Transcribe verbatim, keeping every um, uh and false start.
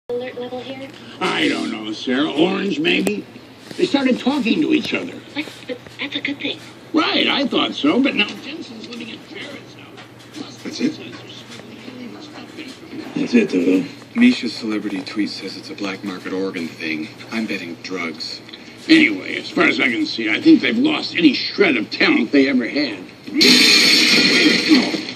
alert level here? I don't know, Sarah. Orange, maybe? They started talking to each other. What? But that's a good thing. Right, I thought so, but now Jensen's living at Jared's house. That's it? That's it, Dodo. Misha's celebrity tweet says it's a black market organ thing. I'm betting drugs. Anyway, as far as I can see, I think they've lost any shred of talent they ever had.